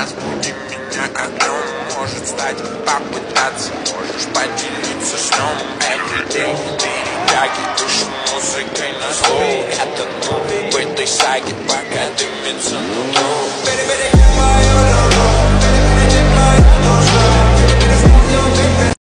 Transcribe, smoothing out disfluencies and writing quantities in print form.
разбуди меня огнем. Может стать попытаться, можешь поделиться сном. Everyday перетягиваешь музыкой на зло. Это в этой саге пока дымится нутро.